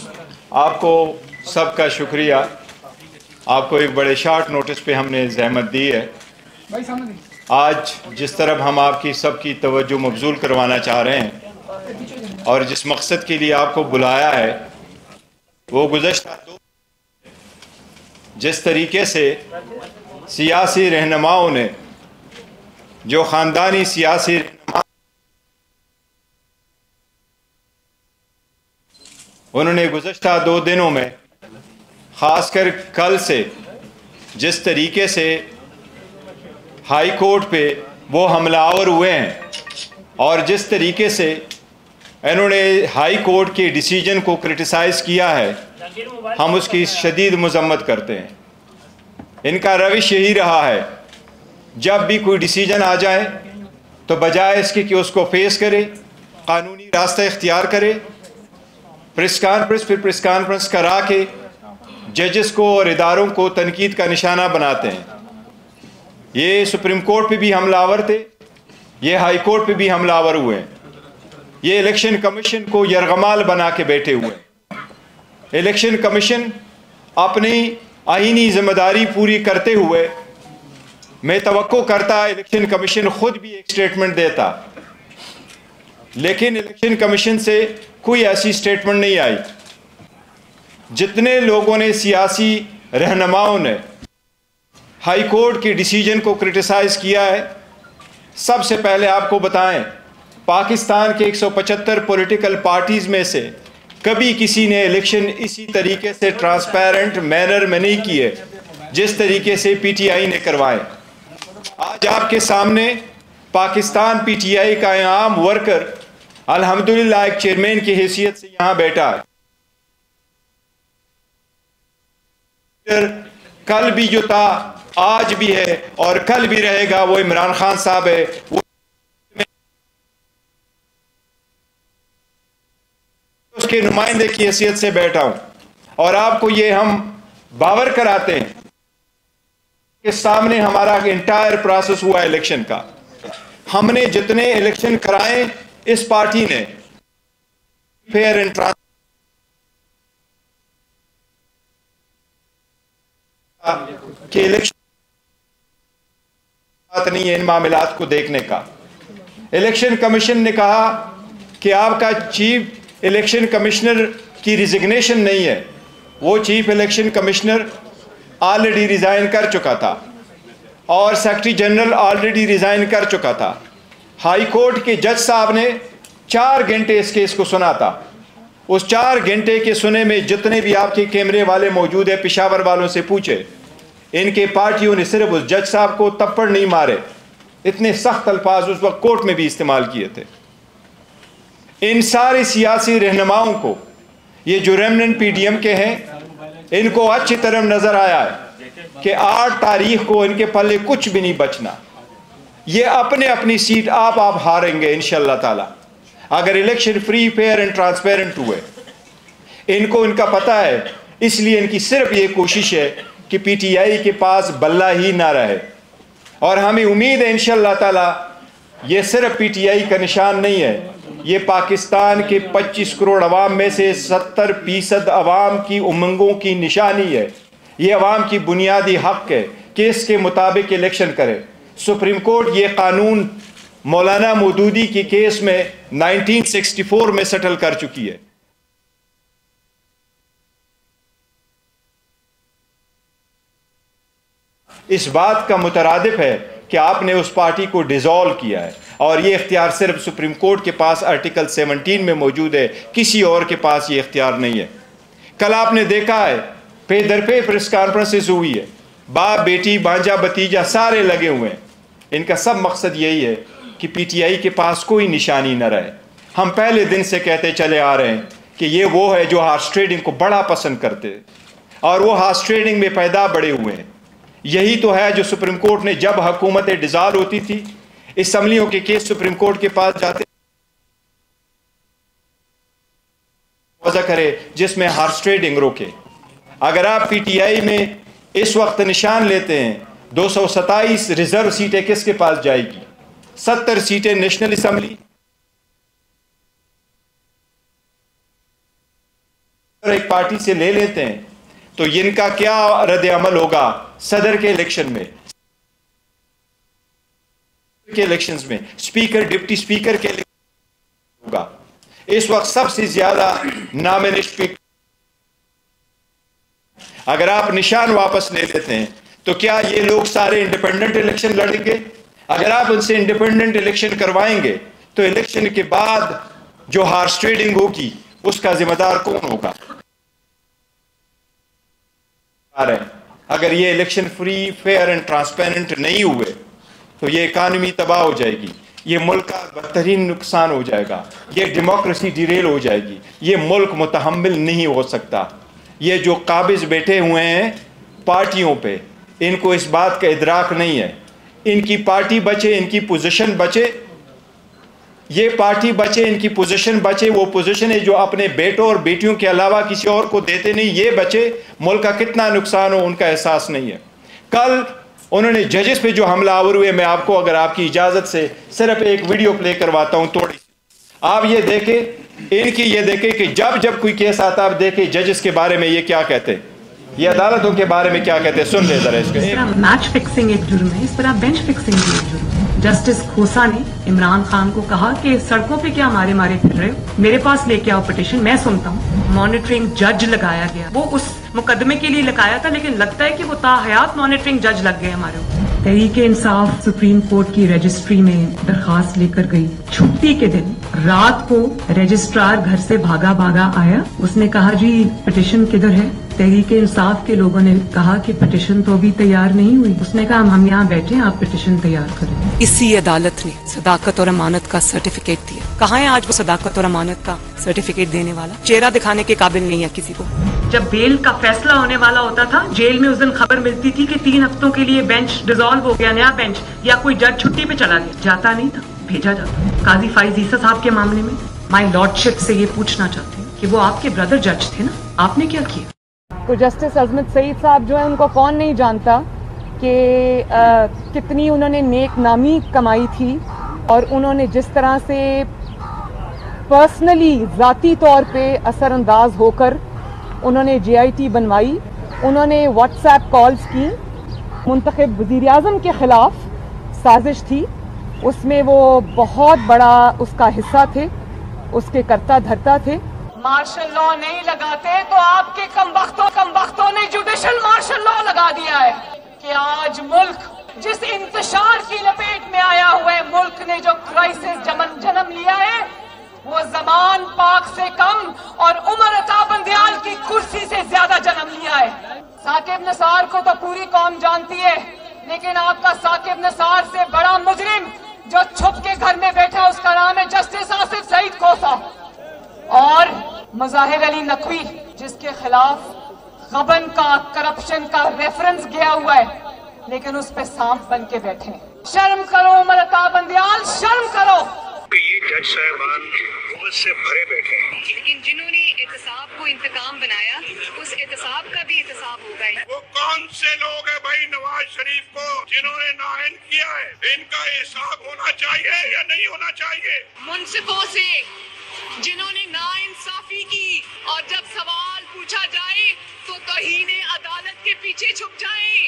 آپ کو سب کا شکریہ. آپ کو ایک بڑے شارٹ نوٹس پہ ہم نے زحمت دی ہے. آج جس طرح ہم آپ کی سب کی توجہ مبذول کروانا چاہ رہے ہیں اور جس مقصد کے لیے آپ کو بلایا ہے وہ گزشتہ جس طریقے سے سیاسی رہنماؤں نے جو خاندانی سیاسی انہوں نے گزشتہ 2 دنوں میں خاص کر کل سے جس طریقے سے ہائی کورٹ پہ وہ حملہ آور ہوئے ہیں اور جس طریقے سے انہوں نے ہائی کورٹ کے ڈیسیجن کو کرٹیسائز کیا ہے ہم اس کی شدید مذمت کرتے ہیں. ان کا روش یہی رہا ہے جب بھی کوئی ڈیسیجن آ جائے تو بجائے اس کے کہ اس کو فیس کرے قانونی راستہ اختیار کرے پریس کانفرنس کرا کے ججز کو اور اداروں کو تنقید کا نشانہ بناتے ہیں. یہ سپریم کورٹ پہ بھی حملہ آور تھے, یہ ہائی کورٹ پہ بھی حملہ آور ہوئے ہیں, یہ الیکشن کمیشن کو یرغمال بنا کے بیٹھے ہوئے ہیں. الیکشن کمیشن اپنی آئینی ذمہ داری پوری کرتے ہوئے میں توقع کرتا الیکشن کمیشن خود بھی ایک سٹیٹمنٹ دیتا, لیکن الیکشن کمیشن سے کوئی ایسی سٹیٹمنٹ نہیں آئی. جتنے لوگوں نے سیاسی رہنماؤں نے ہائی کورٹ کے ڈیسیجن کو کرٹیسائز کیا ہے, سب سے پہلے آپ کو بتائیں پاکستان کے 175 پولیٹیکل پارٹیز میں سے کبھی کسی نے الیکشن اسی طریقے سے ٹرانسپیرنٹ مینر میں نہیں کیے جس طریقے سے پی ٹی آئی نے کروائے. آج آپ کے سامنے پاکستان پی ٹی آئی کا عام ورکر الحمدللہ ایک چیئرمین کی حیثیت سے یہاں بیٹھا ہے. کل بھی جو تھا آج بھی ہے اور کل بھی رہے گا وہ عمران خان صاحب ہے. اس کے نمائندے کی حیثیت سے بیٹھا ہوں اور آپ کو یہ ہم باور کراتے ہیں کہ سامنے ہمارا انٹائر پروسیس ہوا الیکشن کا. ہم نے جتنے الیکشن کرائے اس پارٹی نے فیئر اینڈ ٹرانسپیرنٹ کہ الیکشن نہیں ہے ان معاملات کو دیکھنے کا. الیکشن کمیشن نے کہا کہ آپ کا چیف الیکشن کمشنر کی ریزگنیشن نہیں ہے. وہ chief election commissioner already resign کر چکا تھا اور سیکرٹری جنرل آلریڈی ریزائن کر چکا تھا. ہائی کورٹ کے جج صاحب نے 4 گھنٹے اس کیس کو سنا تھا. اس 4 گھنٹے کے سنے میں جتنے بھی آپ کے کیمرے والے موجود ہیں پشاور والوں سے پوچھے, ان کے پارٹیوں نے صرف اس جج صاحب کو تپڑ نہیں مارے, اتنے سخت الفاظ اس وقت کورٹ میں بھی استعمال کیے تھے. ان سارے سیاسی رہنماؤں کو یہ جو ریمننٹ پی ڈی ایم کے ہیں ان کو اچھی طرح نظر آیا ہے کہ 8 تاریخ کو ان کے پلے کچھ بھی نہیں بچنا. یہ اپنے اپنی سیٹ آپ ہاریں گے انشاءاللہ تعالی اگر election free fair and transparent ہوئے. ان کو ان کا پتہ ہے, اس لیے ان کی صرف یہ کوشش ہے کہ پی ٹی آئی کے پاس بلہ ہی نہ رہے. اور ہمیں امید ہے انشاءاللہ تعالی یہ صرف پی ٹی آئی کا نشان نہیں ہے, یہ پاکستان کے 25 کروڑ عوام میں سے 70% عوام کی امنگوں کی نشانی ہے. یہ عوام کی بنیادی حق ہے کہ اس کے مطابق الیکشن کرے. سپریم کورٹ یہ قانون مولانا مودودی کی کیس میں 1964 میں سیٹل کر چکی ہے. اس بات کا مترادف ہے کہ آپ نے اس پارٹی کو ڈیزالو کیا ہے اور یہ اختیار صرف سپریم کورٹ کے پاس آرٹیکل 17 میں موجود ہے, کسی اور کے پاس یہ اختیار نہیں ہے. کل آپ نے دیکھا ہے پے در پے پریس کانفرنسز ہوئی ہے, باپ بیٹی بانجا بتیجا سارے لگے ہوئے ہیں. ان کا سب مقصد یہی ہے کہ پی ٹی آئی کے پاس کوئی نشانی نہ رہے. ہم پہلے دن سے کہتے چلے آ رہے ہیں کہ یہ وہ ہے جو ہارس ٹریڈنگ کو بڑا پسند کرتے اور وہ ہارس ٹریڈنگ میں پیدا بڑے ہوئے ہیں. یہی تو ہے جو سپریم کورٹ نے جب حکومتیں ڈیزالو ہوتی تھی اسمبلیوں کے کیس سپریم کورٹ کے پاس جاتے وضع کرے جس میں ہارس ٹریڈنگ روکے. اگر آپ پی ٹی آئی میں اس وقت نشان لیتے ہیں 227 ریزرو سیٹیں کس کے پاس جائے گی, 70 سیٹیں نیشنل اسمبلی, ایک پارٹی سے لے لیتے ہیں تو ان کا کیا رد عمل ہوگا صدر کے الیکشن میں، اسپیکر ڈپٹی اسپیکر کے ہوگا. اس وقت سب سے زیادہ نامنشٹ اسپیکر. اگر آپ نشان واپس لے لیتے ہیں تو کیا یہ لوگ سارے انڈیپینڈنٹ الیکشن لڑیں گے؟ اگر آپ ان سے انڈیپینڈنٹ الیکشن کروائیں گے تو الیکشن کے بعد جو ہارس ٹریڈنگ ہوگی اس کا ذمہ دار کون ہوگا؟ اگر یہ election free, fair and transparent نہیں ہوئے تو یہ اکانومی تباہ ہو جائے گی، یہ ملک کا بدترین نقصان ہو جائے گا، یہ ڈیموکریسی ڈیریل ہو جائے گی، یہ ملک متحمل نہیں ہو سکتا. یہ جو قابض بیٹھے ہوئے ہیں پارٹیوں پہ، ان کو اس بات کا ادراک نہیں ہے. ان کی پارٹی بچے، ان کی پوزیشن بچے، یہ پارٹی بچے، ان کی پوزیشن بچے، وہ پوزیشن ہے جو اپنے بیٹوں اور بیٹیوں کے علاوہ کسی اور کو دیتے نہیں، یہ بچے، ملک کا کتنا نقصان ہو ان کا احساس نہیں ہے. کل انہوں نے ججز پہ جو حملہ آور ہوئے، میں آپ کو اگر آپ کی اجازت سے صرف ایک ویڈیو پلے کرواتا ہوں تھوڑی سی. آپ یہ دیکھیں، ان کی یہ دیکھیں کہ جب کوئی کیس آتا آپ دیکھیں ججز کے بارے میں یہ کیا کہتے ہیں، یہ عدالتوں کے بارے میں کیا کہتے ہیں. سن لے ذرا اس کو. میچ فکسنگ ایک جرم ہے، اس طرح بینچ فکسنگ بھی ایک جرم ہے. جسٹس کھوسا نے عمران خان کو کہا کہ سڑکوں پہ کیا مارے پھر رہے ہو، میرے پاس لے کے آؤ پٹیشن، میں سنتا ہوں. مانیٹرنگ جج لگایا گیا، وہ اس مقدمے کے لیے لگایا تھا لیکن لگتا ہے کہ وہ تاحیات مانیٹرنگ جج لگ گئے ہمارے اوپر. تحریک انصاف سپریم کورٹ کی رجسٹری میں درخواست لے کر گئی. چھٹی کے دن رات کو رجسٹرار گھر سے بھاگا آیا، اس نے کہا جی پٹیشن کدھر ہے؟ تحریک انصاف کے لوگوں نے کہا کہ پٹیشن تو ابھی تیار نہیں ہوئی. اس نے کہا ہم یہاں بیٹھے ہیں، آپ پٹیشن تیار کریں. اسی عدالت نے صداقت اور امانت کا سرٹیفکیٹ دیا. کہاں ہے آج وہ صداقت اور امانت کا سرٹیفکیٹ دینے والا؟ چہرہ دکھانے کے قابل نہیں ہے کسی کو. جب بیل کا فیصلہ ہونے والا ہوتا تھا، جیل میں اس دن خبر ملتی تھی کہ 3 ہفتوں کے لیے بینچ ڈیزالو ہو گیا، نیا بینچ، یا کوئی جج چھٹی پہ چلا گیا. جاتا نہیں تھا، بھیجا جاتا. قاضی فائز عیسیٰ صاحب کے معاملے میں مائی لارڈ شپ سے یہ پوچھنا چاہتی ہوں کہ وہ آپ کے بردر جج تھے نا، آپ نے کیا کیا؟ تو جسٹس عظمت سعید صاحب جو ہیں ان کو کون نہیں جانتا کہ کتنی انہوں نے نیک نامی کمائی تھی، اور انہوں نے جس طرح سے پرسنلی ذاتی طور پہ اثر انداز ہو کر انہوں نے JIT بنوائی. انہوں نے واٹس ایپ کالز کی. منتخب وزیر اعظم کے خلاف سازش تھی، اس میں وہ بہت بڑا اس کا حصہ تھے، اس کے کرتا دھرتا تھے. مارشل لا نہیں لگاتے تو آپ کے کم بختوں نے جوڈیشل مارشل لا لگا دیا ہے کہ آج ملک جس انتشار کی لپیٹ میں آیا ہوا ہے، ملک نے جو کرائسس جنم لیا ہے، وہ زمان پاک سے کم اور عمر عطا بندیال کی کرسی سے زیادہ جنم لیا ہے. ثاقب نثار کو تو پوری قوم جانتی ہے، لیکن آپ کا ثاقب نثار سے بڑا مجرم جو چھپ کے گھر میں بیٹھا اس کا نام ہے جسٹس آصف سعید کھوسا، اور مظاہر علی نقوی جس کے خلاف غبن کا، کرپشن کا ریفرنس گیا ہوا ہے، لیکن اس پہ سانپ بن کے بیٹھے. شرم کرو عمر عطا بندیال، شرم کرو. یہ جج صاحبان حکومت سے بھرے بیٹھے ہیں، لیکن جنہوں نے احتساب کو انتقام بنایا، اس احتساب کا بھی احتساب ہوگا. وہ کون سے لوگ ہیں بھائی نواز شریف کو جنہوں نے نائن کیا ہے؟ ان کا حساب ہونا چاہیے یا نہیں ہونا چاہیے؟ منصفوں سے جنہوں نے ناانصافی کی، اور جب سوال پوچھا جائے تو توہین عدالت کے پیچھے چھپ جائیں.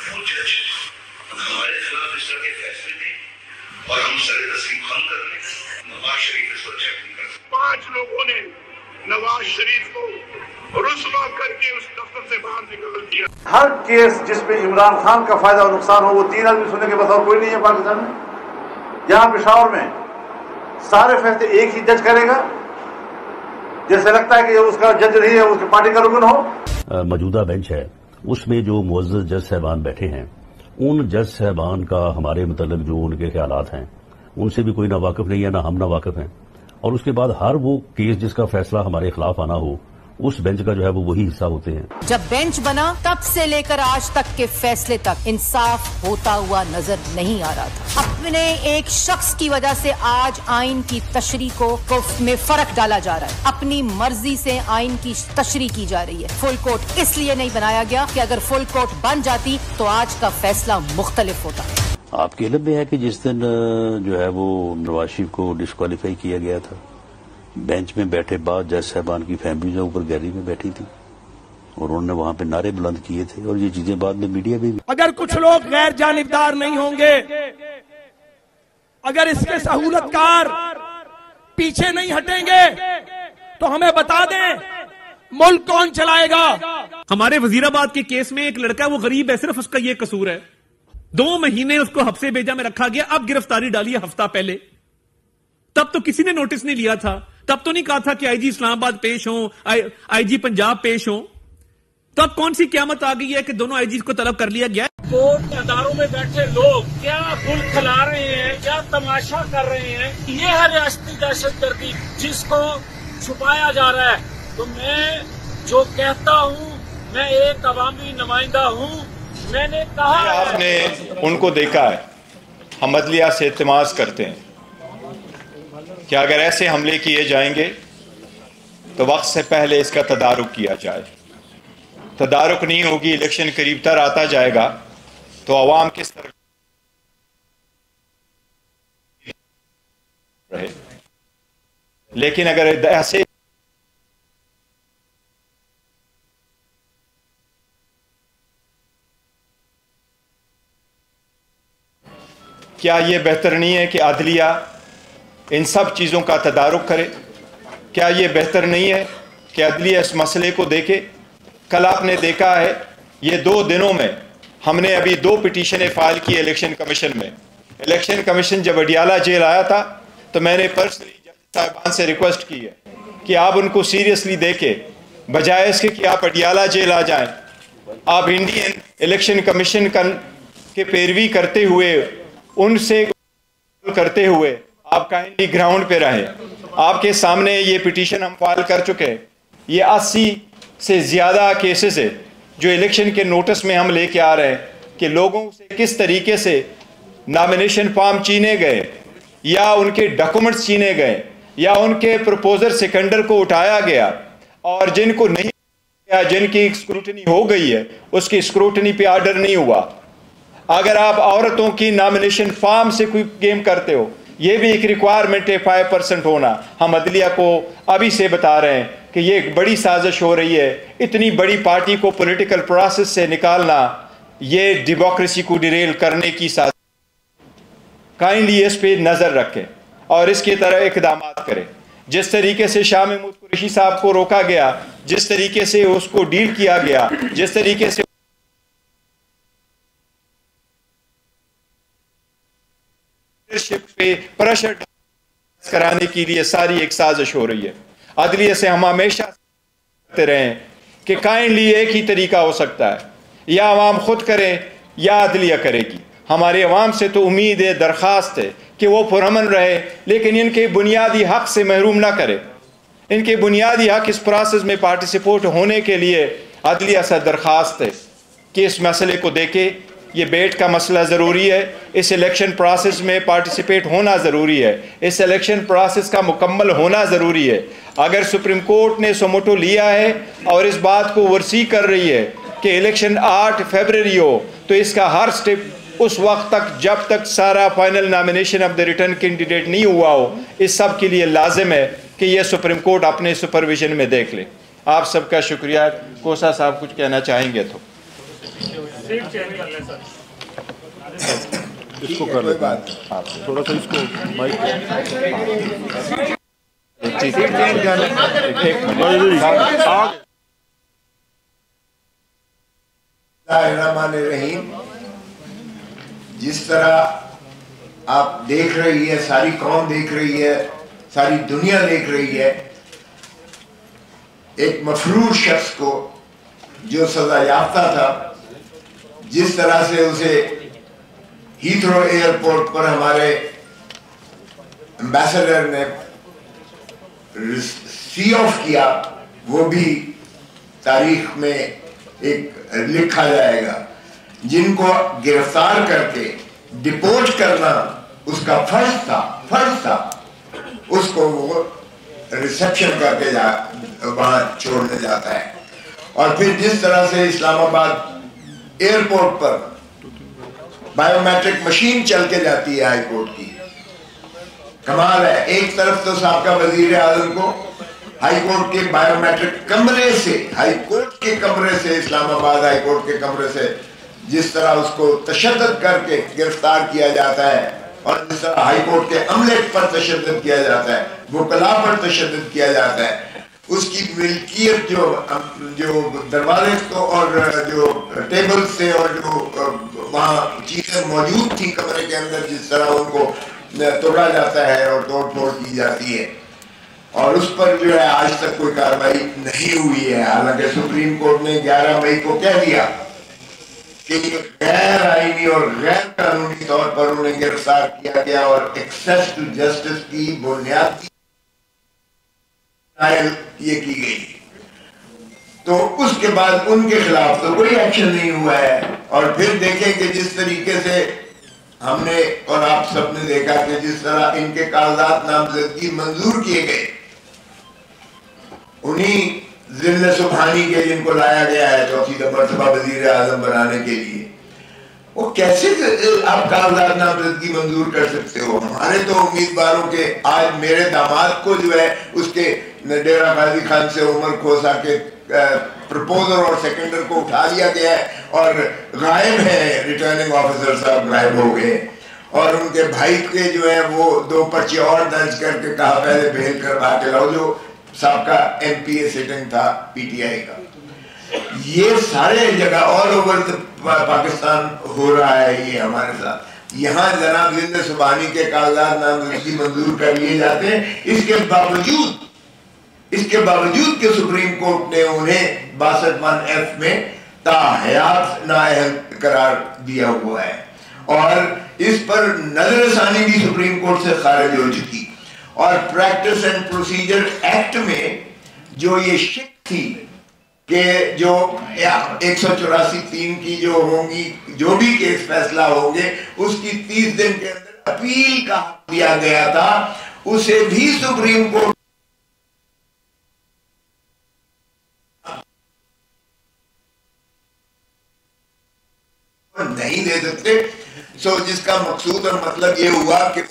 ہمارے خلاف اس طرح کے فیصلے دیں اور ہم سر تسلیم خم کر لیں. نواز شریف اس کو چیک نہیں کر سکتے. 5 لوگوں نے نواز شریف کو رسوا کر کے اس دفتر سے باہر نکال دیا. ہر کیس جس پہ عمران خان کا فائدہ اور نقصان ہو، وہ 3 آدمی سننے کے بس اور کوئی نہیں ہے پاکستان میں. یہاں پشاور میں سارے فیصلے ایک ہی جج کرے گا، جیسے لگتا ہے کہ اس کا جج نہیں ہے، اس کی پارٹی کا رکن ہو. موجودہ بینچ ہے، اس میں جو معزز جج صاحبان بیٹھے ہیں، ان جج صاحبان کا ہمارے متعلق جو ان کے خیالات ہیں ان سے بھی کوئی نہ واقف نہیں ہے، نہ ہم نہ واقف ہیں. اور اس کے بعد ہر وہ کیس جس کا فیصلہ ہمارے خلاف آنا ہو، اس بینچ کا جو ہے وہ وہی حصہ ہوتے ہیں. جب بینچ بنا تب سے لے کر آج تک کے فیصلے تک انصاف ہوتا ہوا نظر نہیں آ رہا تھا. اپنے ایک شخص کی وجہ سے آج آئین کی تشریح میں فرق ڈالا جا رہا ہے. اپنی مرضی سے آئین کی تشریح کی جا رہی ہے. فل کورٹ اس لیے نہیں بنایا گیا کہ اگر فل کورٹ بن جاتی تو آج کا فیصلہ مختلف ہوتا. آپ کے علم میں ہے کہ جس دن جو ہے وہ نواز شریف کو ڈسکوالیفائی کیا گیا تھا، بینچ میں بیٹھے بعد جج صاحبان کی فیملی جو اوپر گیلری میں بیٹھی تھی اور انہوں نے وہاں پہ نعرے بلند کیے تھے اور یہ چیزیں بعد میں میڈیا بھی اگر کچھ لوگ غیر جانبدار نہیں ہوں گے، اگر اس کے سہولت کار پیچھے نہیں ہٹیں گے تو ہمیں بتا دیں ملک کون چلائے گا؟ ہمارے وزیر آباد کے کیس میں ایک لڑکا وہ غریب ہے، صرف اس کا یہ قصور ہے، 2 مہینے اس کو حبسے بھیجا میں رکھا گیا، اب گرفتاری ڈالی ہے ہفتہ پہلے، تب تو کسی نے نوٹس نہیں لیا تھا، تب تو نہیں کہا تھا کہ آئی جی اسلام آباد پیش ہوں، آئی جی پنجاب پیش ہوں، تو اب کون سی قیامت آ گئی ہے کہ دونوں آئی جی کو طلب کر لیا گیا ہے؟ کورٹ اداروں میں بیٹھے لوگ کیا پھول کھلا رہے ہیں، کیا تماشا کر رہے ہیں، یہ ہے ریاستی دہشت گردی جس کو چھپایا جا رہا ہے۔ تو میں جو کہتا ہوں، میں ایک عوامی نمائندہ ہوں، میں نے کہا آپ نے ان کو دیکھا ہے، ہم عدلیہ سے التماس کرتے ہیں کہ اگر ایسے حملے کیے جائیں گے تو وقت سے پہلے اس کا تدارک کیا جائے۔ تدارک نہیں ہوگی، الیکشن قریب تر آتا جائے گا تو عوام کس طرح رہے، لیکن اگر ایسے کیا یہ بہتر نہیں ہے کہ عدلیہ ان سب چیزوں کا تدارک کرے؟ کیا یہ بہتر نہیں ہے کہ عدلیہ اس مسئلے کو دیکھے؟ کل آپ نے دیکھا ہے یہ 2 دنوں میں ہم نے ابھی 2 پٹیشنیں فائل کی الیکشن کمیشن میں۔ الیکشن کمیشن جب اڈیالہ جیل آیا تھا تو میں نے پرسنلی جج صاحبان سے ریکویسٹ کی ہے کہ آپ ان کو سیریسلی دیکھیں، بجائے اس کے کہ آپ اڈیالہ جیل آ جائیں، آپ انڈین الیکشن کمیشن کے پیروی کرتے ہوئے، ان سے کرتے ہوئے آپ کائنڈلی گراؤنڈ پہ رہیں۔ آپ کے سامنے یہ پٹیشن ہم فائل کر چکے ہیں، یہ 80 سے زیادہ کیسز ہے جو الیکشن کے نوٹس میں ہم لے کے آ رہے ہیں کہ لوگوں سے کس طریقے سے نامینیشن فارم چینے گئے یا ان کے ڈاکومنٹس چینے گئے یا ان کے پروپوزر سیکنڈر کو اٹھایا گیا، اور جن کو نہیں یا جن کی اسکروٹنی ہو گئی ہے اس کی اسکروٹنی پہ آرڈر نہیں ہوا۔ اگر آپ عورتوں کی نامینیشن فارم سے کوئی گیم کرتے ہو، یہ بھی ایک ریکوائرمنٹ ہے 5% ہونا۔ ہم عدلیہ کو ابھی سے بتا رہے ہیں کہ یہ ایک بڑی سازش ہو رہی ہے، اتنی بڑی پارٹی کو پولیٹیکل پروسیس سے نکالنا، یہ ڈیموکریسی کو ڈیریل کرنے کی سازش۔ کائنڈلی اس پہ نظر رکھیں اور اس کی طرح اقدامات کریں۔ جس طریقے سے شاہ محمود قریشی صاحب کو روکا گیا، جس طریقے سے اس کو ڈیل کیا گیا، جس طریقے سے پہ پریشر کرانے کے لیے ساری ایک سازش ہو رہی ہے۔ عدلیہ سے ہم ہمیشہ کہتے رہے ہیں کہ کائنڈلی ایک ہی طریقہ ہو سکتا ہے، یا عوام خود کرے یا عدلیہ کرے گی۔ ہمارے عوام سے تو امید ہے، درخواست ہے کہ وہ پرامن رہے، لیکن ان کے بنیادی حق سے محروم نہ کرے۔ ان کے بنیادی حق اس پروسیس میں پارٹیسپیٹ ہونے کے لیے عدلیہ سے درخواست ہے کہ اس مسئلے کو دیکھے۔ یہ بیٹ کا مسئلہ ضروری ہے، اس الیکشن پروسیس میں پارٹیسپیٹ ہونا ضروری ہے، اس الیکشن پروسیس کا مکمل ہونا ضروری ہے۔ اگر سپریم کورٹ نے سوموٹو لیا ہے اور اس بات کو ورسی کر رہی ہے کہ الیکشن 8 فروری ہو، تو اس کا ہر سٹیپ اس وقت تک جب تک سارا final nomination of the return candidate نہیں ہوا ہو، اس سب کے لیے لازم ہے کہ یہ سپریم کورٹ اپنے سپرویژن میں دیکھ لے۔ آپ سب کا شکریہ۔ کوسا صاحب کچھ کہنا چاہیں گے تو اس کو کر لیتے ہیں تھوڑا سا، اس کو مائک الرحمن الرحیم۔ جس طرح آپ دیکھ رہی ہے، ساری قوم دیکھ رہی ہے، ساری دنیا دیکھ رہی ہے، ایک مفرور شخص کو جو سزا یافتہ تھا، جس طرح سے اسے ہیتھرو ایئرپورٹ پر ہمارے ایمبیسڈر نے سی آف کیا، وہ بھی تاریخ میں ایک لکھا جائے گا۔ جن کو گرفتار کر کے ڈپورٹ کرنا اس کا فرض تھا، اس کو وہ ریسیپشن کر کے وہاں چھوڑنے جاتا ہے۔ اور پھر جس طرح سے اسلام آباد ایئرپورٹ پر بائیو میٹرک مشین چل کے جاتی ہے ہائی کورٹ کی، कमाल है, एक तरफ तो सबका वजीर आजम को हाई कोर्ट के बायोमेट्रिक कमरे से, हाई कोर्ट के कमरे से, इस्लामाबाद हाई कोर्ट के कमरे से जिस तरह उसको तशद्दुद करके गिरफ्तार किया जाता है और जिस तरह हाई कोर्ट के अमले पर तशद्दुद किया जाता है, वकला पर तशद्दुद किया जाता है, उसकी मिल्कियत जो दरवाजे को और जो टेबल से और जो वहाँ चीजें मौजूद थी कमरे के अंदर, जिस तरह उनको तोड़ा जाता है और तोड़ फोड़ की जाती है, और उस पर जो है आज तक कोई कार्रवाई नहीं हुई है। हालांकि सुप्रीम कोर्ट ने 11 मई को कह दिया कि गैर आईनी और गैर कानूनी तौर पर उन्हें गिरफ्तार किया गया और एक्सेस टू जस्टिस की बुनियादी ये की गई। तो उसके बाद उनके खिलाफ तो कोई एक्शन नहीं हुआ है। और फिर देखें कि जिस तरीके से हमने और आप सबने देखा कि जिस तरह इनके कागजात नामजदगी मंजूर किए गए, उन्हीं जिले सुबहानी के जिनको लाया गया है चौथी मरतबा वजीर आजम बनाने के लिए, वो कैसे आप कागजात नामजदगी मंजूर कर सकते हो? हमारे तो उम्मीदवारों के, आज मेरे दामाद को जो है उसके डेरा गाजी खान से उमर खोसा के प्रपोजर और सेकेंडर को उठा लिया गया है और गायब है, रिटर्निंग ऑफिसर साहब गायब हो गए, और उनके भाई के जो है वो 2 पर्चे और दर्ज करके कहा पहले बेल करवा के लाओ, जो सबका MPA सिटिंग था PTI का। ये सारे जगह ऑल ओवर पाकिस्तान हो रहा है ये हमारे साथ। यहाँ जनाब जिंदे सुबहानी के कागजात नामजदगी मंजूर कर लिए जाते हैं, इसके बावजूद कि सुप्रीम कोर्ट ने उन्हें 62(1)(f) में ताहयात नाअहल करार दिया हुआ है, और इस पर नजरसानी भी सुप्रीम कोर्ट से खारिज हो चुकी। और प्रैक्टिस एंड प्रोसीजर एक्ट में जो ये शिक थी कि जो 184(3) की जो होंगी, जो भी केस फैसला होंगे उसकी 30 दिन के अंदर अपील का हक दिया गया था, उसे भी सुप्रीम कोर्ट नहीं दे सकते। सो जिसका मकसूद और मतलब ये हुआ कि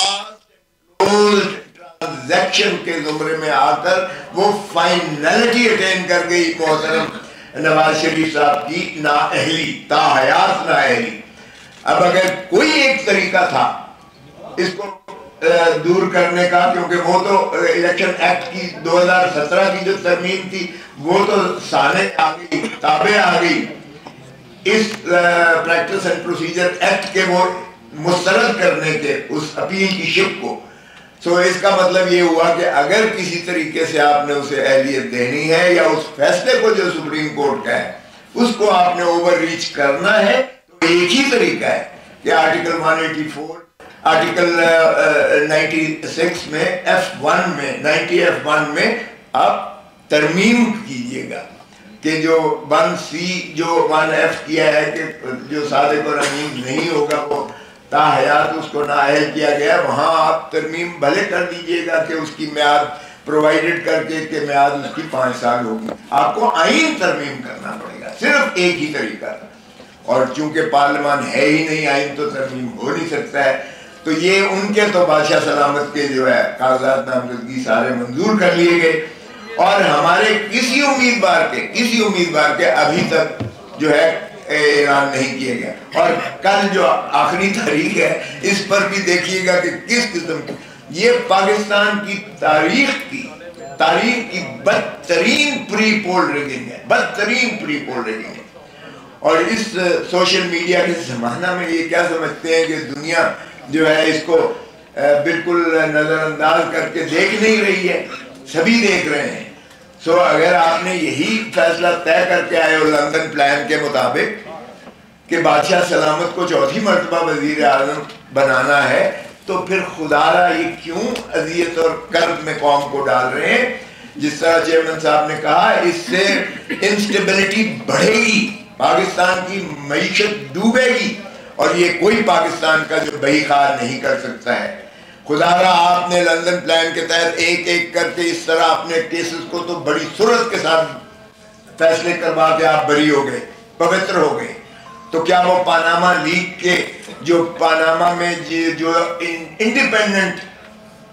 ट्रांजैक्शन के जुमरे में आकर वो फाइनलिटी अटेन कर गई मोहतरम नवाज शरीफ साहब की नाअहली, ताहयात नाअहली। अब अगर कोई एक तरीका था इसको दूर करने का, क्योंकि वो तो इलेक्शन एक्ट की 2017 की जो तरमीम थी वो तो साने आ गई, ताबे आ गई इस प्रैक्टिस एंड प्रोसीजर एक्ट के वो मुस्तरद करने के उस अपील की शिप को। सो इसका मतलब ये हुआ कि अगर किसी तरीके से आपने उसे अहलियत देनी है या उस फैसले को जो सुप्रीम कोर्ट का है उसको आपने ओवर रीच करना है, तो एक ही तरीका है कि आर्टिकल 184, आर्टिकल 96 में F1 में 90F1 में आप तरमीम कीजिएगा कि जो 1C जो 1F किया है कि जो सादिक और अमीन नहीं होगा वो ताहयात उसको नाअहल किया गया, वहाँ आप तरमीम भले कर दीजिएगा कि उसकी म्याद प्रोवाइडेड करके कि म्याद उसकी 5 साल होगी। आपको आइन तरमीम करना पड़ेगा, सिर्फ एक ही तरीका। और चूंकि पार्लियामान है ही नहीं, आइन तो तरमीम हो नहीं सकता है, तो ये उनके तो बादशाह सलामत के जो है कागजात नामजदगी सारे मंजूर कर लिए गए, और हमारे किसी उम्मीदवार के अभी तक जो है ऐलान नहीं किया गया। और कल जो आखिरी तारीख है इस पर भी देखिएगा कि किस किस्म की ये पाकिस्तान की तारीख की बदतरीन प्री पोल रिगिंग है, बदतरीन प्री पोल रिगिंग है। और इस सोशल मीडिया के जमाना में ये क्या समझते हैं कि दुनिया जो है इसको बिल्कुल नजरअंदाज करके देख नहीं रही है, सभी देख रहे हैं। सो अगर आपने यही फैसला तय करके आए हो लंदन प्लान के मुताबिक कि बादशाह सलामत को चौथी मरतबा वजीर आजम बनाना है, तो फिर खुदारा ये क्यों अजियत और कर्ब में कौम को डाल रहे हैं? जिस तरह चेयरमैन साहब ने कहा, इससे इंस्टेबिलिटी बढ़ेगी, पाकिस्तान की मईशत डूबेगी, और ये कोई पाकिस्तान का जो बहीखार नहीं कर सकता है। खुदारा आपने लंदन प्लान के तहत एक एक करके इस तरह अपने केसेस को तो बड़ी सूरत के साथ फैसले करवा के आप बरी हो गए, पवित्र हो गए। तो क्या वो पानामा लीक के जो पानामा में जो इंडिपेंडेंट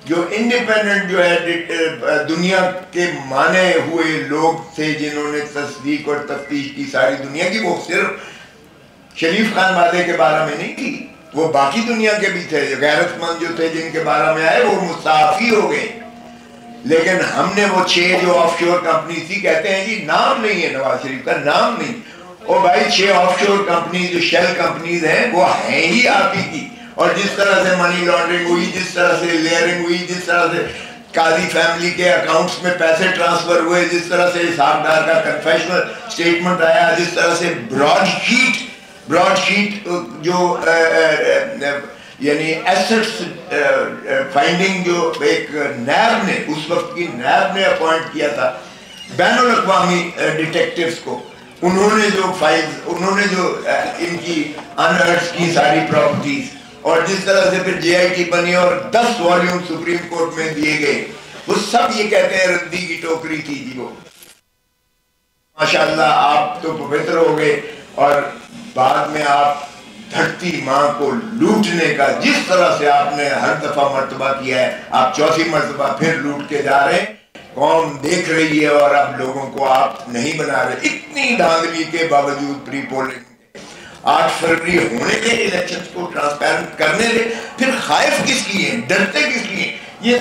جو انڈیپینڈنٹ جو ہے دنیا کے مانے ہوئے لوگ تھے جنہوں نے تصدیق اور تفتیش کی ساری دنیا کی، وہ صرف شریف خان وعدے کے بارے میں نہیں تھی، وہ باقی دنیا کے بھی تھے، غیرت مند جو تھے جن کے بارے میں آئے وہ مستعفی ہو گئے. لیکن ہم نے وہ 6 جو آف شور کمپنی تھی، کہتے ہیں جی نام نہیں ہے نواز شریف کا، نام نہیں. اور بھائی 6 آف شور کمپنیز جو شیل کمپنیز ہیں وہ ہیں ہی آپ ہی کی. اور جس طرح سے منی لانڈرنگ ہوئی، جس طرح سے لیئرنگ ہوئی، جس طرح سے قاضی فیملی کے اکاؤنٹس میں پیسے ٹرانسفر ہوئے، جس طرح سے حساب دار کا کنفیشنل سٹیٹمنٹ آیا، جس طرح سے براڈ شیٹ جو یعنی ایسٹس فائنڈنگ جو ایک نیب نے، اس وقت کی نیب نے اپوائنٹ کیا تھا بین الاقوامی ڈیٹیکٹیوز کو، انہوں نے جو فائلز، انہوں نے جو ان کی انرٹس کی ساری پراپرٹیز، اور جس طرح سے پھر JIT بنی اور 10 والیوم سپریم کورٹ میں دیے گئے، وہ سب یہ کہتے ہیں ردی کی ٹوکری تھی جی. وہ ماشاءاللہ آپ تو پوتر ہو گئے، اور بعد میں آپ دھرتی ماں کو لوٹنے کا جس طرح سے آپ نے ہر دفعہ مرتبہ کیا ہے، آپ 4تھی مرتبہ پھر لوٹ کے جا رہے ہیں. قوم دیکھ رہی ہے اور اب لوگوں کو آپ نہیں بنا رہے. اتنی دھاندلی کے باوجود پری پولنگ 8 فروری ہونے دے، الیکشنز کو ٹرانسپیرنٹ کرنے دے، پھر خائف کس لیے ہیں، ڈرتے کس لیے ہیں؟ یہ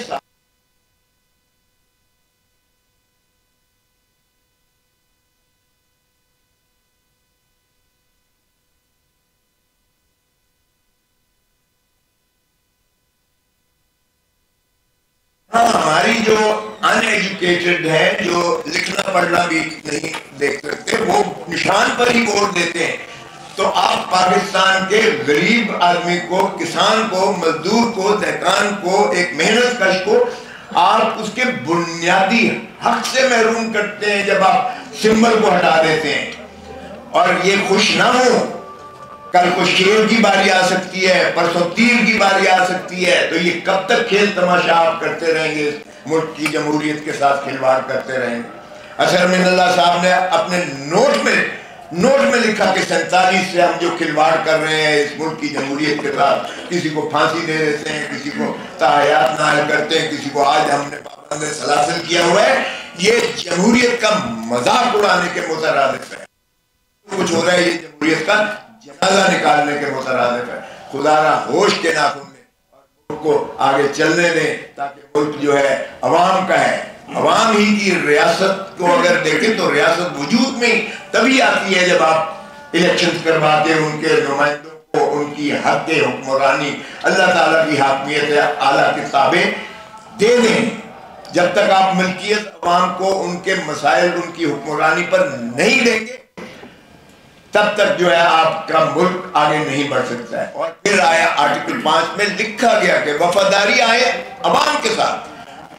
ہماری جو ان ایجوکیٹڈ ہیں، جو لکھنا پڑھنا بھی نہیں دیکھ سکتے، وہ نشان پر ہی ووٹ دیتے ہیں. تو آپ پاکستان کے غریب آدمی کو، کسان کو، مزدور کو، دہقان کو، ایک محنت کش کو آپ اس کے بنیادی حق سے محروم کرتے ہیں جب آپ سمبل کو ہٹا دیتے ہیں. اور یہ خوش نہ ہو، کل کو شیر کی باری آ سکتی ہے، پرسوں تیر کی باری آ سکتی ہے، تو یہ کب تک کھیل تماشا آپ کرتے رہیں گے، ملک کی جمہوریت کے ساتھ کھلواڑ کرتے رہیں گے. اظہر من اللہ صاحب نے اپنے نوٹ میں لکھا کہ 47 سے ہم جو کھلواڑ کر رہے ہیں اس ملک کی جمہوریت کے ساتھ، کسی کو پھانسی دے دیتے ہیں، کسی کو تاحیات نائل کرتے ہیں، کسی کو آج ہم نے پابند سلاسل کیا ہوا ہے، یہ جمہوریت کا مذاق اڑانے کے مترادف ہے. کچھ ہو رہا ہے یہ جمہوریت کا جنازہ نکالنے کے مترادف ہے. خدا را ہوش کے ناخن میں اور ملک کو آگے چلنے دیں، تاکہ ملک جو ہے عوام کا ہے. عوام ہی کی ریاست کو اگر دیکھیں تو ریاست وجود میں تبھی آتی ہے جب آپ الیکشن کروا کے ان کے نمائندوں کو ان کی حق حکمرانی، اللہ تعالیٰ کی حاکمیت اعلیٰ کے تابع دے دیں. جب تک آپ ملکیت عوام کو ان کے مسائل، ان کی حکمرانی پر نہیں دیں گے، تب تک جو ہے آپ کا ملک آگے نہیں بڑھ سکتا ہے. اور پھر آیا آرٹیکل 5 میں لکھا گیا کہ وفاداری آئے عوام کے ساتھ،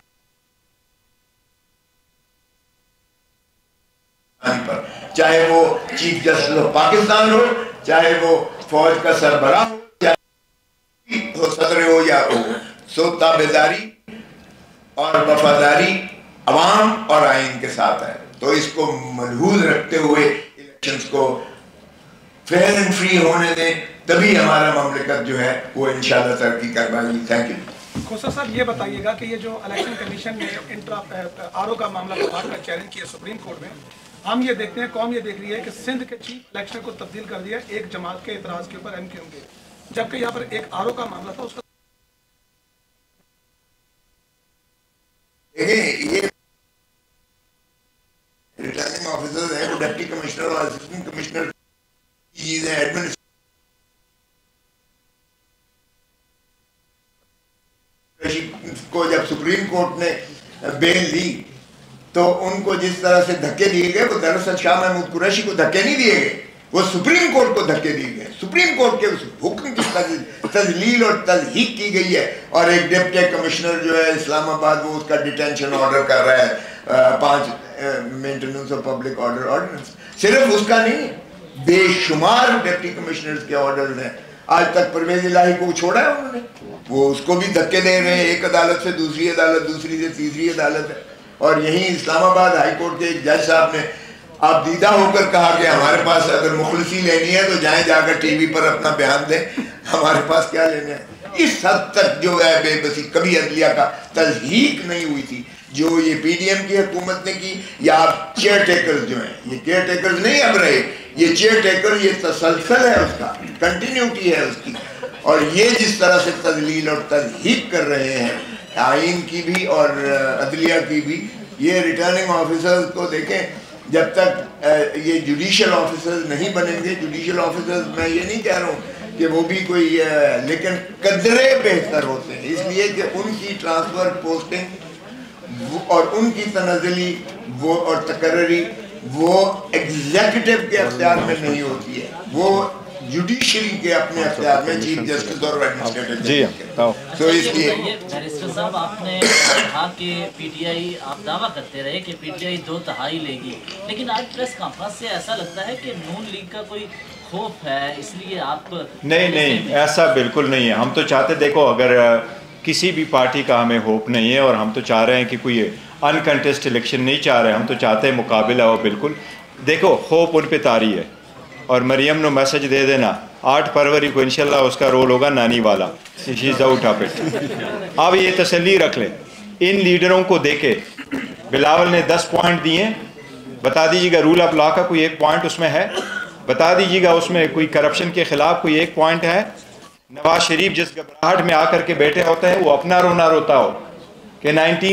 چاہے وہ چیف جسٹس آف پاکستان ہو، چاہے وہ فوج کا سربراہ ہو، چاہے صدر ہو یا ہو. سو تابعداری اور وفاداری عوام اور آئین کے ساتھ ہے. تو اس کو ملحوظ رکھتے ہوئے الیکشنز کو فیئر اینڈ فری ہونے دیں، تبھی ہمارا مملکت جو ہے وہ انشاءاللہ ترقی کر پائے گی. Thank you. کھوسا صاحب یہ بتائیے گا کہ یہ جو الیکشن کمیشن نے آر او کا معاملہ بخار کا چیلنج کیا سپریم کورٹ میں، ہم یہ دیکھتے ہیں، قوم یہ دیکھ رہی ہے کہ سندھ کے چیف الیکشن کو تبدیل کر دیا ایک جماعت کے اعتراض کے اوپر MKM کے، جبکہ یہاں پر ایک آر او کا معاملہ تھا. اس کا یہ ریٹرننگ آفیسر ہے، وہ ڈپٹی کمشنر اور اسسٹنٹ کمشنر چیز ہے. کو جب سپریم کورٹ نے بیل لی تو ان کو جس طرح سے دھکے دیے گئے، وہ دراصل شاہ محمود قریشی کو دھکے نہیں دیے گئے، وہ سپریم کورٹ کو دھکے دیے گئے. سپریم کورٹ کے اس حکم کی تذلیل اور تضحیق کی گئی ہے. اور ایک ڈپٹی کمشنر جو ہے اسلام آباد، وہ اس کا ڈیٹینشن آرڈر کر رہا ہے، 5 maintenance of public order ordinance. صرف اس کا نہیں، بے شمار ڈپٹی کمشنرز کے آرڈرز ہیں. آج تک پرویز الہی کو چھوڑا ہے انہوں نے، وہ اس کو بھی دھکے دے رہے ہیں، ایک عدالت سے دوسری عدالت، دوسری سے تیسری عدالت ہے. اور یہیں اسلام آباد ہائی کورٹ کے ایک جج صاحب نے آپ دیدہ ہو کر کہا کہ ہمارے پاس اگر مخلصی لینی ہے تو جائیں جا کر ٹی وی پر اپنا بیان دیں، ہمارے پاس کیا لینا ہے. इस हद तक जो है बेबसी कभी अदलिया का तज़हीक नहीं हुई थी जो ये पीडीएम की हुकूमत ने की, या आप चेयर टेकर्स जो हैं, ये केयर टेकर्स नहीं अब रहे, ये चेयर टेकर, ये तसलसल है उसका, कंटिन्यूटी है उसकी। और ये जिस तरह से तजलील और तज़हीक कर रहे हैं आइन की भी और अदलिया की भी, ये रिटर्निंग ऑफिसर्स को देखें, जब तक ये जुडिशल ऑफिसर्स नहीं बनेंगे, जुडिशल ऑफिसर्स मैं ये नहीं कह रहा हूँ कि वो भी कोई लेकिन कदरे बेहतर होते हैं, इसलिए कि उनकी ट्रांसफ़र पोस्टिंग और उनकी तनज़ली वो और तकर्री वो एग्जीक्यूटिव के अख्तियार में नहीं होती है, वो जुडिशरी के अपने अख्तियार में, चीफ जस्टिस और एडमिनिस्ट्रेटिव जी। तो इसलिए बैरिस्टर साहब आपने कहा कि पीटीआई, आप दावा करते रहे कि पीटीआई 2/3 लेगी, लेकिन आज प्रेस कॉन्फ्रेंस से ऐसा लगता है कि नून लीग का कोई खौफ है, इसलिए आप नहीं, ऐसा बिल्कुल नहीं है। हम तो चाहते, देखो अगर किसी भी पार्टी का हमें होप नहीं है और हम तो चाह रहे हैं कि कोई अनकंटेस्ट इलेक्शन नहीं चाह रहे, हम तो चाहते हैं मुकाबला हो। बिल्कुल देखो, होप उन पे तारी है और मरियम ने मैसेज दे देना 8 फरवरी को इंशाल्लाह उसका रोल होगा नानी वाला, she is out of it. अब ये तसल्ली रख लें, इन लीडरों को देखे बिलावल ने 10 पॉइंट दिए, बता दीजिएगा रूल ऑफ लॉ का कोई एक पॉइंट उसमें है, बता दीजिएगा उसमें कोई करप्शन के खिलाफ कोई एक पॉइंट है। नवाज शरीफ जिस घबराहट में आकर के बैठे होते हैं वो अपना रोना रोता हो कि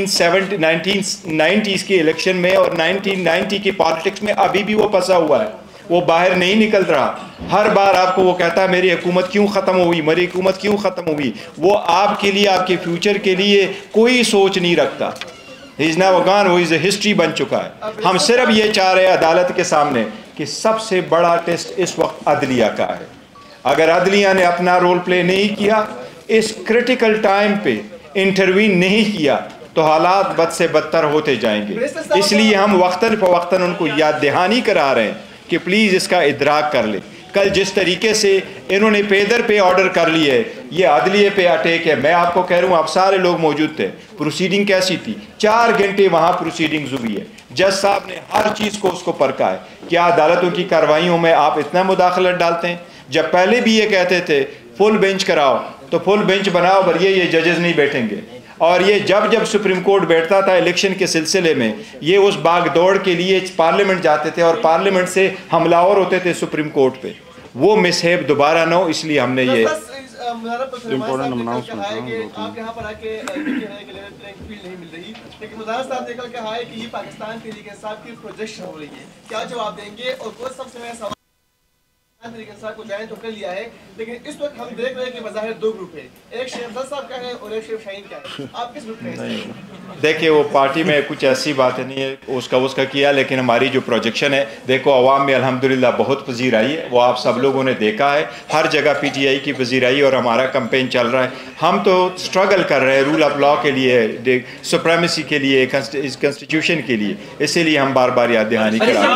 1990s के इलेक्शन में और 1990 की पॉलिटिक्स में अभी भी वो फंसा हुआ है, वो बाहर नहीं निकल रहा। हर बार आपको वो कहता है मेरी हुकूमत क्यों ख़त्म हुई, मेरी हुकूमत क्यों ख़त्म हुई। वो आपके लिए, आपके फ्यूचर के लिए कोई सोच नहीं रखता। इज़ नाउ गॉन, वो इज़ हिस्ट्री बन चुका है। हम सिर्फ ये चाह रहे हैं अदालत के सामने कि सबसे बड़ा टेस्ट इस वक्त अदलिया का है। अगर अदलिया ने अपना रोल प्ले नहीं किया, इस क्रिटिकल टाइम पे इंटरवीन नहीं किया, तो हालात बद से बदतर होते जाएंगे। इसलिए हम वक्तन फ़वक्तन उनको याद दहानी करा रहे हैं कि प्लीज़ इसका इदराक कर ले। कल जिस तरीके से इन्होंने पेदर पे ऑर्डर कर लिए, ये अदलिये पे अटैक है। मैं आपको कह रहा हूँ, आप सारे लोग मौजूद थे, प्रोसीडिंग कैसी थी, 4 घंटे वहाँ प्रोसीडिंग्स हुई है। जज साहब ने हर चीज़ को उसको परखा है। क्या अदालतों की कार्रवाइयों में आप इतना मुदाखलत डालते हैं? जब पहले भी ये कहते थे फुल बेंच कराओ, तो फुल बेंच बनाओ, पर ये जजेस नहीं बैठेंगे। और ये जब सुप्रीम कोर्ट बैठता था इलेक्शन के सिलसिले में, ये उस भाग दौड़ के लिए पार्लियामेंट जाते थे और पार्लियामेंट से हमलावर होते थे सुप्रीम कोर्ट पे। वो मिसहेब दोबारा ना हो, इसलिए हमने ये इम्पोर्टेंट अनाउंसमेंट आप यहाँ पर आके नहीं मिल रही, लेकिन मुजाहिर साहब ने कल कहा है कि ये पाकिस्तान तहरीक इंसाफ की प्रोजेक्शन हो रही है, क्या जवाब देंगे? और कोई सबसे नया सवाल तहरीक इंसाफ को ज्वाइन तो कर लिया है, लेकिन इस वक्त हम देख रहे हैं कि बज़ाहिर 2 ग्रुप है, एक शेख अफजल साहब का है और एक शेख शाहीन का है। आप किस ग्रुप में हैं? देखिए, वो पार्टी में कुछ ऐसी बातें नहीं है, उसका किया, लेकिन हमारी जो प्रोजेक्शन है, देखो अवाम में अल्हम्दुलिल्लाह बहुत पजीर आई है, वो आप सब लोगों ने देखा है। हर जगह पीटीआई की पजीर आई और हमारा कैंपेन चल रहा है। हम तो स्ट्रगल कर रहे हैं रूल ऑफ लॉ के लिए, सुप्रीमेसी के लिए, कॉन्स्टिट्यूशन के लिए, इसीलिए हम बार बार याद दहानी कराते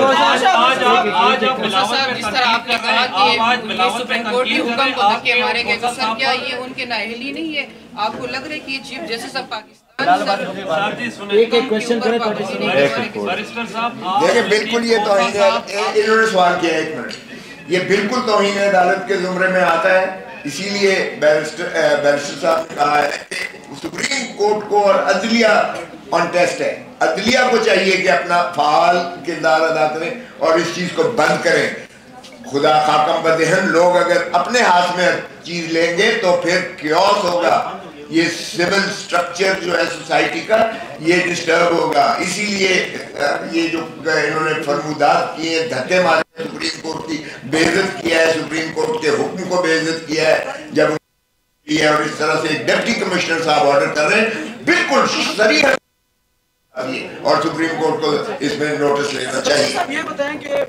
हैं। सुप्रीम कोर्ट के हुक्म को धक्के मारे गए, तो सर क्या ये उनके नाअहली नहीं है? आपको लग रहा है कि चीफ जस्टिस ऑफ पाकिस्तान एक क्वेश्चन करें? देखिए, बिल्कुल ये तौहीन है, इन्होंने सवाल किया, 1 मिनट, ये बिल्कुल तौहीन अदालत के जुमरे में आता है। इसीलिए बैरिस्टर साहब ने कहा है कि सुप्रीम कोर्ट को और अदलिया ऑन टेस्ट है। अदलिया को चाहिए कि अपना फाल किरदार अदा करें और इस चीज को बंद करें। खुदा खाकम बदहन लोग अगर अपने हाथ में चीज लेंगे तो फिर क्योस होगा, ये सिविल स्ट्रक्चर जो है सोसाइटी का ये डिस्टर्ब होगा। इसीलिए ये जो इन्होंने फरमूदात किए, धक्के मारे, सुप्रीम कोर्ट की बेइज्जत किया है, सुप्रीम कोर्ट के हुक्म को बेइज्जत किया है जब किया, और इस तरह से डिप्टी कमिश्नर साहब ऑर्डर कर रहे हैं, बिल्कुल सही है और सुप्रीम कोर्ट को इसमें नोटिस लेना चाहिए। ये बताएं कि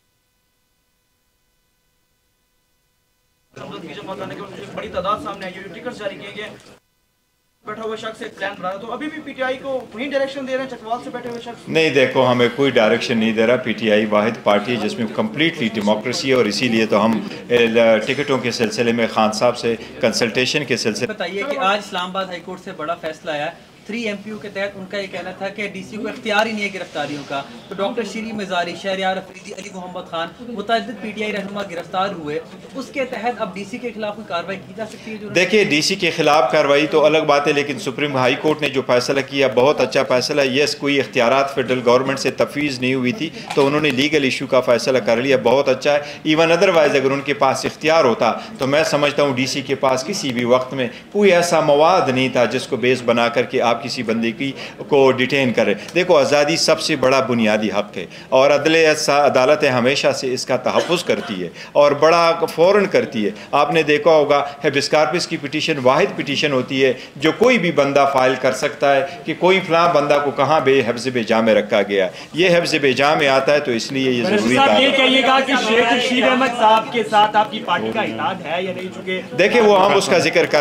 बड़ी तादाद सामने आई है, टिकट जारी किए गए, बैठा हुआ शख्स एक प्लान बना रहा, तो अभी भी पीटीआई को वही डायरेक्शन दे रहे हैं, चकवाल से बैठे हुए शख्स? नहीं, देखो हमें कोई डायरेक्शन नहीं दे रहा। पीटीआई वाहिद पार्टी है जिसमें कम्प्लीटली डेमोक्रेसी है और इसीलिए तो हम टिकटों के सिलसिले में खान साहब से कंसल्टेशन के सिलसिले। बताइए कि आज इस्लामाबाद हाई कोर्ट से बड़ा फैसला आया है, 3 MPU के तहत उनका ये कहना था कि डीसी को इख्तियार ही नहीं है गिरफ्तारियों का। तो डॉक्टर शीरी मजारी, शहरयार अफरीदी, अली मोहम्मद खान, मुतअद्दिद PTI रहनुमा गिरफ्तार हुए, उसके तहत अब डीसी के खिलाफ कोई कार्रवाई की जा सकती है? देखिए, डीसी के खिलाफ कार्रवाई तो अलग बात है, लेकिन सुप्रीम हाई कोर्ट ने जो फैसला किया बहुत अच्छा फैसला है। यस, कोई इख्तियारात फेडरल गवर्नमेंट से तफवीज़ नहीं हुई थी, तो उन्होंने लीगल इशू का फैसला कर लिया, बहुत अच्छा है। इवन अदरवाइज अगर उनके पास इख्तियार होता तो मैं समझता हूँ डीसी के पास किसी भी वक्त में कोई ऐसा मवाद नहीं था जिसको बेस बना करके आप किसी बंदे की को डिटेन करें। देखो, आज़ादी सबसे बड़ा बुनियादी हक़ है और अदालतें हमेशा से इसका तहफ़्फ़ुज़ करती है और बड़ा फ़ौरन करती है। आपने देखा होगा हेबिस कॉर्पस की पिटीशन वाहिद पिटीशन होती है जो कोई भी बंदा फ़ाइल कर सकता है कि कोई फ़लाँ बंदा को कहाँ हिफ्ज़ बेजा में रखा गया। ये हिफ्ज़ बेजा में आता है तो इसलिए ये ज़रूरी था। ये कहिएगा कि शेख रशीद अहमद साहब के साथ आपकी पार्टी का इत्तेहाद है या नहीं? चुके देखिए, वो हम उसका जिक्र कर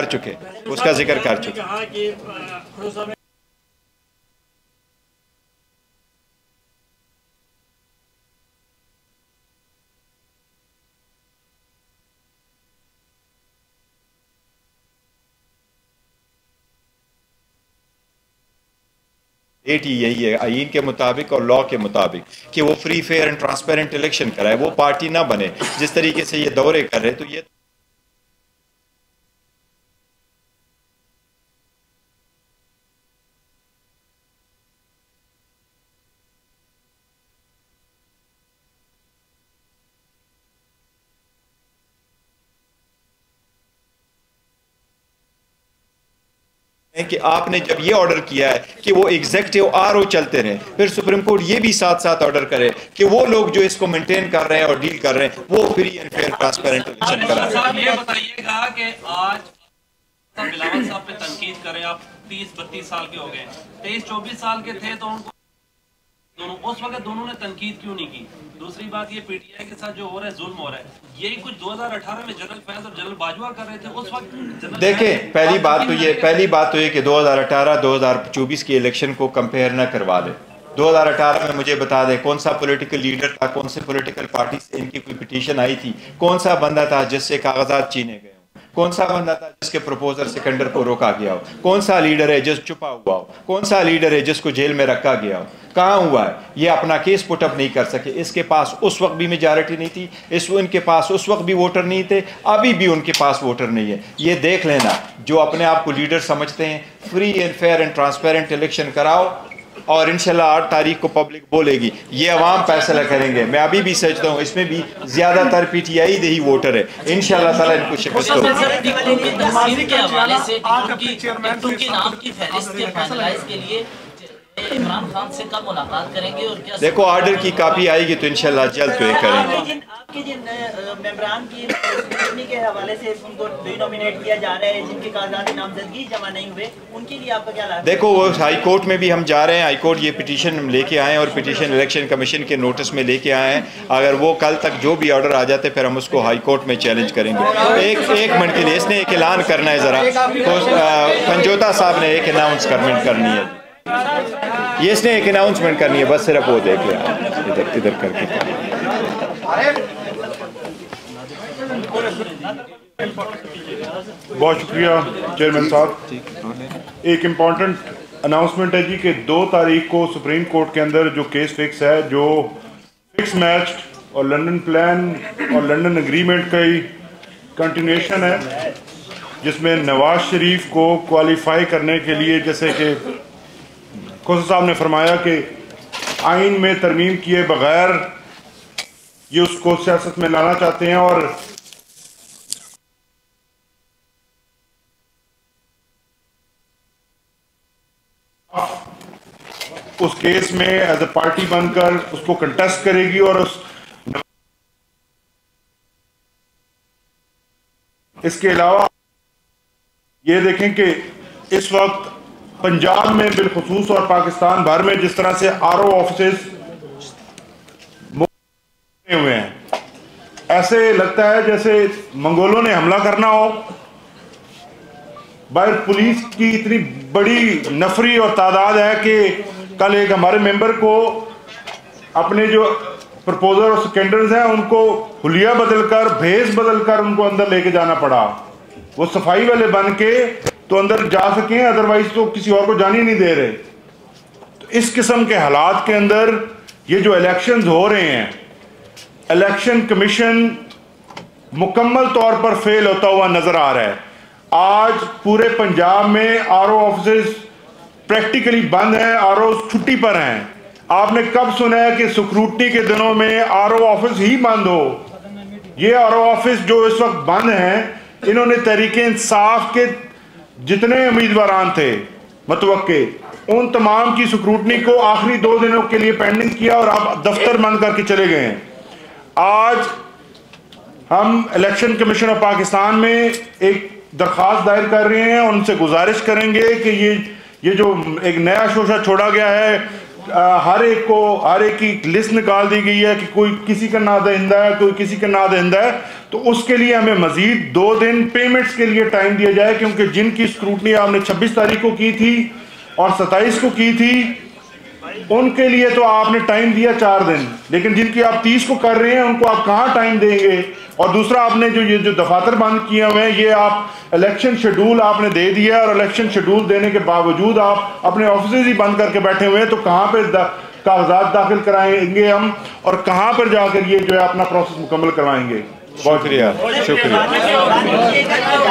चुके। यही है आईन के मुताबिक और लॉ के मुताबिक कि वो free fair and transparent election कराए, वो पार्टी ना बने। जिस तरीके से ये दौरे कर रहे तो ये कि आपने जब ये ऑर्डर किया है कि वो एग्जेक्टिव आरओ चलते रहे, फिर सुप्रीम कोर्ट ये भी साथ साथ ऑर्डर करे कि वो लोग जो इसको मेंटेन कर रहे हैं और डील कर रहे हैं वो free and fair transparent election कराएं। ये बताइएगा कि आज बिलावल साहब पे तनकीद करें, आप 30-32 साल के हो गए, 23-24 साल के थे तो उनको उस वक्त दोनों ने तनकीद क्यों नहीं की? दूसरी बात, ये पीटीआई के साथ जो हो रहा है जुल्म हो रहा है, यही कुछ 2018 में जनरल फैज और जनरल बाजवा कर रहे थे उस वक्त। देखें, पहली बात तो ये कि 2018-2024 की इलेक्शन को कंपेयर ना करवा दे। 2018 में मुझे बता दें कौन सा पॉलिटिकल लीडर था, कौन से पॉलिटिकल पार्टी से इनकी कोई पिटीशन आई थी, कौन सा बंदा था जिससे कागजात छीने गए, कौन सा बंदा था जिसके प्रपोजल सिकंदर को रोका गया हो, कौन सा लीडर है जिस छुपा हुआ हो, कौन सा लीडर है जिसको जेल में रखा गया हो, कहाँ हुआ है? ये अपना केस पुटअप नहीं कर सके। इसके पास उस वक्त भी मेजॉरिटी नहीं थी, इनके पास उस वक्त भी वोटर नहीं थे, अभी भी उनके पास वोटर नहीं है। ये देख लेना, जो अपने आप को लीडर समझते हैं, free and fair and transparent election कराओ और इंशाल्लाह 8 तारीख को पब्लिक बोलेगी, ये अवाम फैसला करेंगे। मैं अभी भी सोचता हूँ इसमें भी ज्यादातर पीटीआई दे ही वोटर है, इंशाल्लाह ताला इनको शिकस्त होगी। इमरान खान से कब मुलाकात करेंगे और क्या? देखो, ऑर्डर की कॉपी आएगी तो इंशाल्लाह जल्द तो ये करेंगे। आपके जिन मेंबरान की के हवाले से उनको नॉमिनेट किया जा रहा है, जिनके कागजात नामजदगी जमा नहीं हुए, उनके लिए आपका क्या लागत? देखो, वो हाई कोर्ट में भी हम जा रहे हैं, हाई कोर्ट ये पिटीशन लेके आए हैं और पिटीशन इलेक्शन कमीशन के नोटिस में लेके आए हैं। अगर वो कल तक जो भी ऑर्डर आ जाते फिर हम उसको हाई कोर्ट में चैलेंज करेंगे। एक मिनट के लिए इसने एक ऐलान करना है ज़रा, तो पंजोता साहब ने एक अनाउंसमेंट करनी है, ये इसने एक अनाउंसमेंट करनी है, बस सिर्फ वो देख ले इधर करके। बहुत शुक्रिया चेयरमैन साहब। एक इम्पॉर्टेंट अनाउंसमेंट है जी कि 2 तारीख को सुप्रीम कोर्ट के अंदर जो केस फिक्स है, जो फिक्स मैच और लंदन प्लान और लंदन एग्रीमेंट का ही कंटिन्यूएशन है, जिसमें नवाज शरीफ को क्वालिफाई करने के लिए, जैसे कि खोसा साहब ने फरमाया कि आइन में तरमीम किए बगैर ये उसको सियासत में लाना चाहते हैं और उस केस में एज ए पार्टी बनकर उसको कंटेस्ट करेगी। और इसके अलावा ये देखें कि इस वक्त पंजाब में बिलखुसूस और पाकिस्तान भर में जिस तरह से आरओ ऑफिस हुए हैं, ऐसे लगता है जैसे मंगोलों ने हमला करना हो। बाहर पुलिस की इतनी बड़ी नफरी और तादाद है कि कल एक हमारे मेंबर को अपने जो प्रपोजर और सिकंडर्स हैं उनको हुलिया बदलकर, भेस बदलकर उनको अंदर लेके जाना पड़ा। वो सफाई वाले बन के تو اندر جا سکیں، ادروائز تو کسی اور کو جانے نہیں دے رہے. تو اس قسم کے حالات کے اندر یہ جو الیکشنز ہو رہے ہیں، الیکشن کمیشن مکمل طور پر فیل ہوتا ہوا نظر آ رہا ہے. آج پورے پنجاب میں آر او آفسز پریکٹیکلی بند ہیں، آر او چھٹی پر ہیں. آپ نے کب سنا ہے کہ سکروٹنی کے دنوں میں آر او آفس ہی بند ہو؟ یہ آر او آفس جو اس وقت بند ہیں، انہوں نے تحریک انصاف کے جتنے امیدواران تھے متوقع، ان تمام کی سکروٹنی کو آخری 2 دنوں کے لیے پینڈنگ کیا اور آپ دفتر بند کر کے چلے گئے ہیں. آج ہم الیکشن کمیشن آف پاکستان میں ایک درخواست دائر کر رہے ہیں، ان سے گزارش کریں گے کہ یہ جو ایک نیا شوشہ چھوڑا گیا ہے، ہر ایک کی لسٹ نکال دی گئی ہے کہ کوئی کسی کا نادہندہ ہے، کوئی کسی کا نادہندہ ہے، تو اس کے لیے ہمیں مزید 2 دن پیمنٹس کے لیے ٹائم دیا جائے، کیونکہ جن کی اسکروٹنی آپ نے 26 تاریخ کو کی تھی اور 27 کو کی تھی، ان کے لیے تو آپ نے ٹائم دیا 4 دن، لیکن جن کی آپ 30 کو کر رہے ہیں ان کو آپ کہاں ٹائم دیں گے؟ اور دوسرا آپ نے جو دفاتر بند کیے ہوئے ہیں، یہ آپ الیکشن شیڈول آپ نے دے دیا، اور الیکشن شیڈول دینے کے باوجود آپ اپنے آفیسز ہی بند کر کے بیٹھے ہوئے ہیں. تو کہاں پہ کاغذات داخل کرائیں گے ہم، اور کہاں پر جا کر یہ جو ہے اپنا پروسیس مکمل کروائیں گے؟ بہت شکریہ.